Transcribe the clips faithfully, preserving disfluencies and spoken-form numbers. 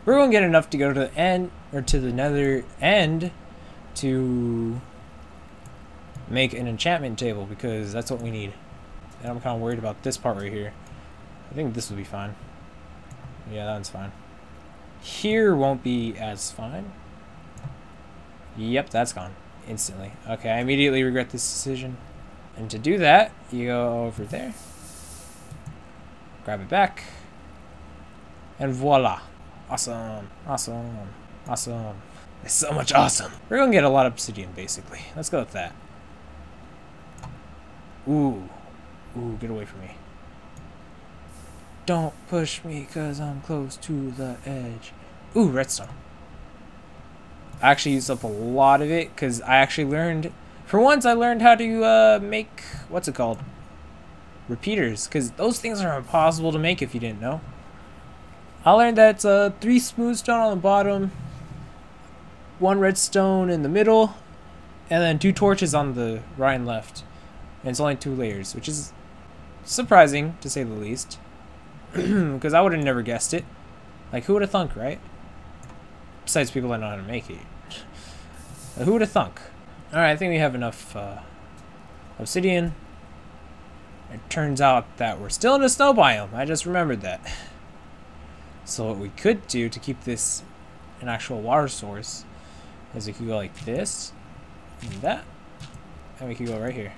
We're going to get enough to go to the end, or to the nether end, to make an enchantment table, because that's what we need. And I'm kind of worried about this part right here. I think this will be fine. Yeah, that one's fine. Here won't be as fine. Yep, that's gone instantly. Okay, I immediately regret this decision. And to do that, you go over there, grab it back, and voila. Awesome, awesome, awesome. It's so much awesome. We're gonna get a lot of obsidian, basically. Let's go with that. Ooh, ooh, get away from me. Don't push me, cause I'm close to the edge. Ooh, redstone. I actually used up a lot of it, cause I actually learned, for once I learned how to uh, make, what's it called? Repeaters, cause those things are impossible to make if you didn't know. I learned that it's uh, three smooth stone on the bottom, one redstone in the middle, and then two torches on the right and left. And it's only two layers, which is surprising to say the least, because I would have never guessed it. Like, who would have thunk, right? Besides people that know how to make it. Who would have thunk? Alright, I think we have enough uh, obsidian. It turns out that we're still in a snow biome. I just remembered that. So what we could do to keep this an actual water source is we could go like this, and that, and we could go right here.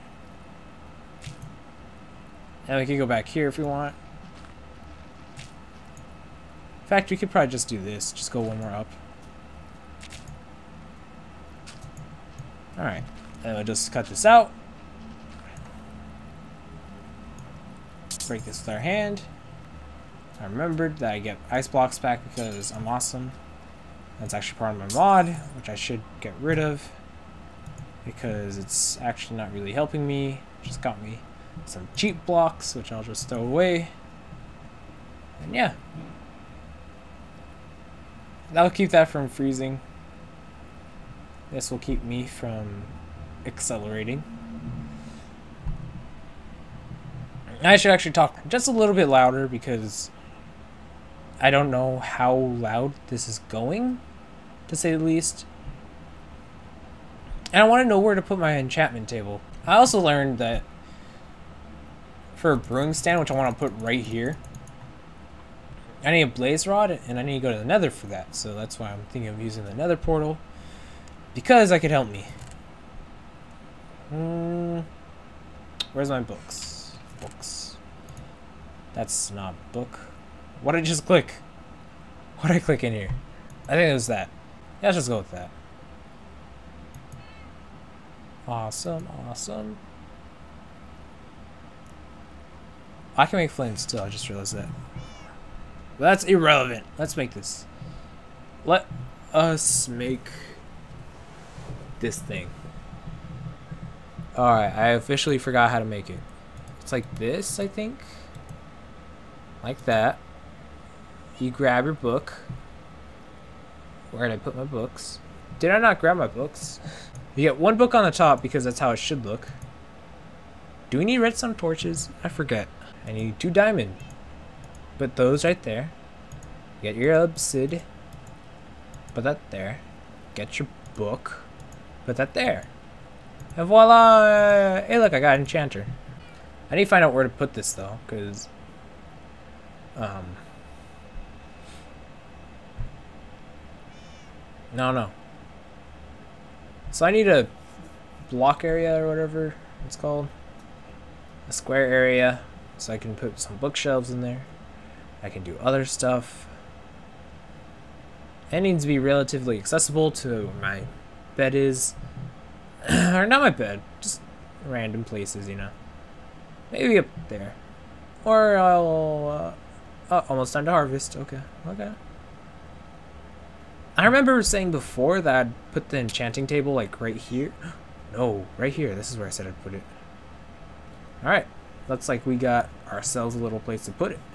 And we could go back here if we want. In fact, we could probably just do this. Just go one more up. Alright. And we'll just cut this out. Break this with our hand. I remembered that I get ice blocks back because I'm awesome. That's actually part of my mod, which I should get rid of, because it's actually not really helping me. It just got me some cheap blocks, which I'll just throw away. And yeah. That'll keep that from freezing. This will keep me from accelerating. I should actually talk just a little bit louder because I don't know how loud this is going, to say the least. And I want to know where to put my enchantment table. I also learned that for a brewing stand, which I want to put right here, I need a blaze rod, and I need to go to the nether for that. So that's why I'm thinking of using the nether portal, because that could help me. Hmm, where's my books? Books. That's not a book. What did I just click? What did I click in here? I think it was that. Yeah, let's just go with that. Awesome, awesome. I can make flames still, I just realized that. But that's irrelevant. Let's make this. Let us make this thing. Alright, I officially forgot how to make it. It's like this, I think. Like that. You grab your book. Where did I put my books? Did I not grab my books? You get one book on the top because that's how it should look. Do we need redstone torches? I forget. I need two diamond. Put those right there. Get your obsid. Put that there. Get your book. Put that there. And voila! Hey look, I got an enchanter. I need to find out where to put this though, because um No, no. So I need a block area or whatever it's called. A square area. So I can put some bookshelves in there. I can do other stuff. It needs to be relatively accessible to where my bed is. Or not my bed. Just random places, you know. Maybe up there. Or I'll... Uh, oh, almost time to harvest. Okay. Okay. I remember saying before that I'd put the enchanting table like right here. No, right here. This is where I said I'd put it. Alright. Looks like we got ourselves a little place to put it.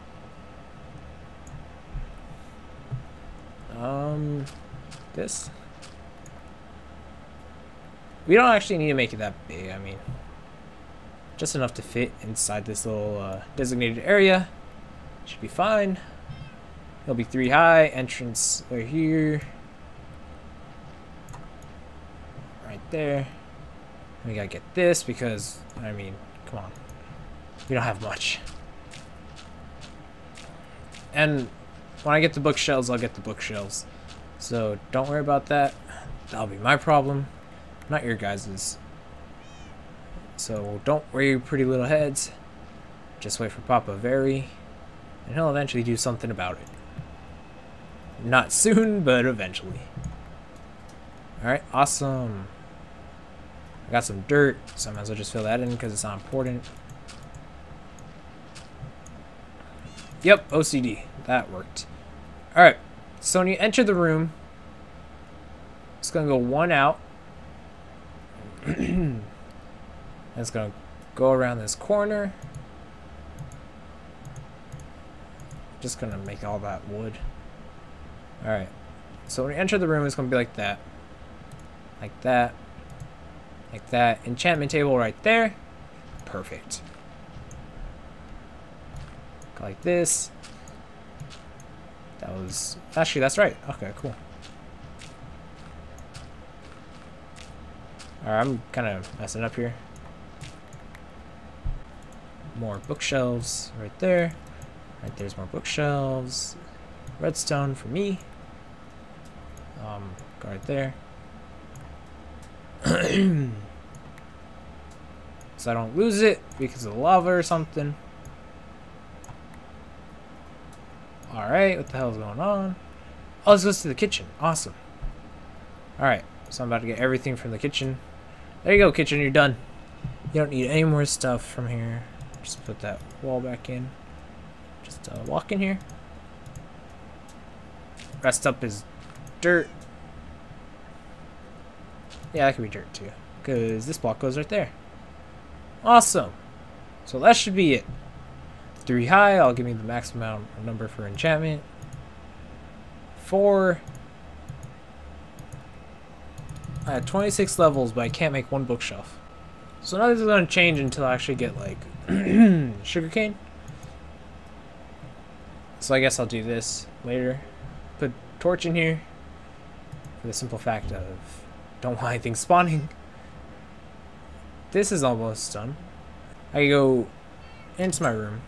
Um, this. We don't actually need to make it that big. I mean, just enough to fit inside this little uh, designated area. Should be fine. It'll be three high. Entrance right here. Right there. We gotta get this because, I mean, come on. We don't have much. And when I get the bookshelves, I'll get the bookshelves. So don't worry about that. That'll be my problem, not your guys's. So don't worry, pretty little heads. Just wait for Papa Very, and he'll eventually do something about it. Not soon, but eventually. Alright, awesome. I got some dirt, so I might as well just fill that in because it's not important. Yep, O C D. That worked. Alright, so when you enter the room, it's going to go one out. And it's going to go around this corner. Just going to make all that wood. Alright, so when you enter the room, it's going to be like that. Like that. Like that. Enchantment table right there. Perfect. Go like this. That was... Actually, that's right. Okay, cool. Alright, I'm kind of messing up here. More bookshelves right there. Right there's more bookshelves. Redstone for me. Um, go right there. So I don't lose it because of the lava or something. Alright, what the hell is going on? Oh, this goes to the kitchen. Awesome. Alright, so I'm about to get everything from the kitchen. There you go, kitchen, you're done. You don't need any more stuff from here. Just put that wall back in. Just uh, walk in here. Rest up is dirt. Yeah, that could be dirt too. Because this block goes right there. Awesome. So that should be it. Three high, I'll give me the maximum amount of number for enchantment. Four. I had twenty-six levels, but I can't make one bookshelf. So nothing's going to change until I actually get, like, sugarcane. So I guess I'll do this later. Put torch in here. For the simple fact of, don't want anything spawning. This is almost done. I can go into my room.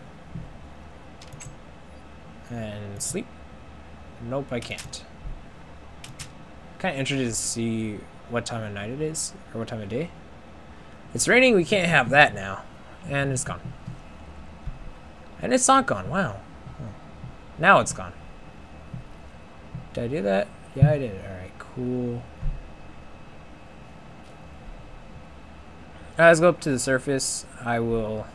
And sleep. Nope, I can't. Kind of interested to see what time of night it is, or what time of day. It's raining, we can't have that now. And it's gone. And it's not gone, wow. Oh. Now it's gone. Did I do that? Yeah, I did. Alright, cool. Alright, let's go up to the surface. I will...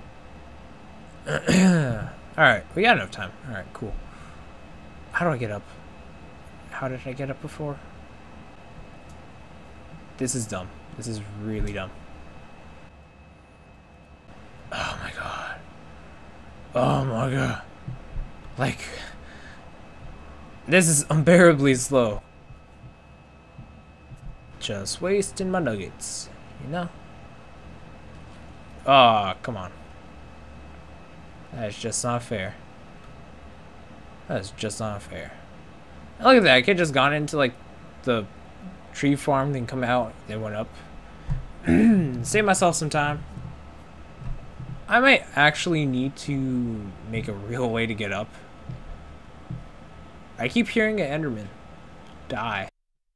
Alright, we got enough time. Alright, cool. How do I get up? How did I get up before? This is dumb. This is really dumb. Oh my god. Oh my god. Like... This is unbearably slow. Just wasting my nuggets. You know? Oh, come on. That is just not fair. That is just not fair. And look at that. I could just gone into like the tree farm, then come out, then went up. Save myself some time. I might actually need to make a real way to get up. I keep hearing an Enderman die.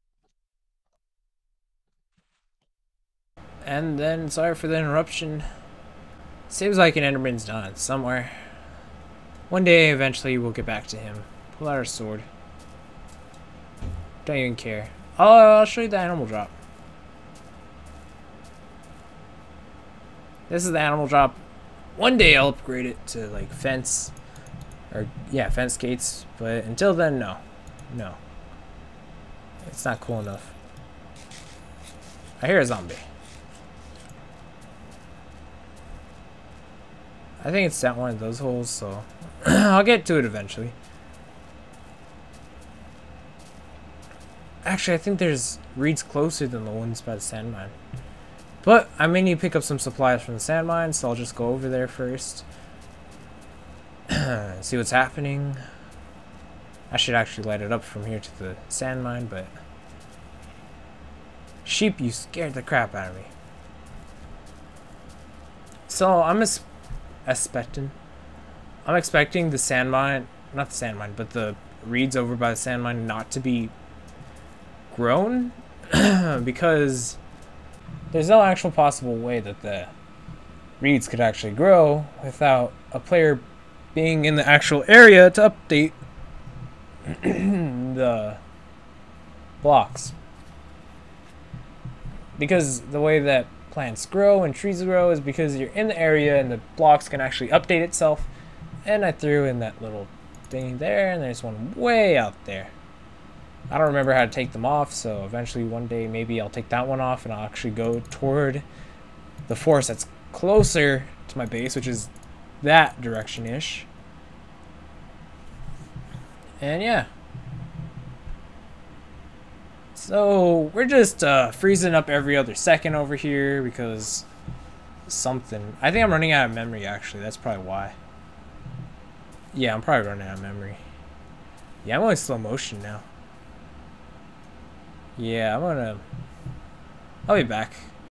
And then, sorry for the interruption. Seems like an Enderman's done somewhere. One day, eventually, we'll get back to him. Pull out our sword. Don't even care. Oh, I'll show you the animal drop. This is the animal drop. One day, I'll upgrade it to, like, fence. Or, yeah, fence gates. But until then, no. No. It's not cool enough. I hear a zombie. I think it's down one of those holes, so I'll get to it eventually. Actually, I think there's reeds closer than the ones by the sand mine. But I may need to pick up some supplies from the sand mine, so I'll just go over there first. See what's happening. I should actually light it up from here to the sand mine, but... Sheep, you scared the crap out of me. So, I'm as expecting... I'm expecting the sand mine... Not the sand mine, but the reeds over by the sand mine not to be grown. Because there's no actual possible way that the reeds could actually grow without a player being in the actual area to update the blocks. Because the way that plants grow and trees grow is because you're in the area and the blocks can actually update itself. And I threw in that little thing there, and there's one way out there. I don't remember how to take them off, so eventually one day maybe I'll take that one off and I'll actually go toward the forest that's closer to my base, which is that direction-ish. And yeah. So we're just uh, freezing up every other second over here because something. I think I'm running out of memory, actually. That's probably why. Yeah, I'm probably running out of memory. Yeah, I'm only slow motion now. Yeah, I'm gonna... I'll be back.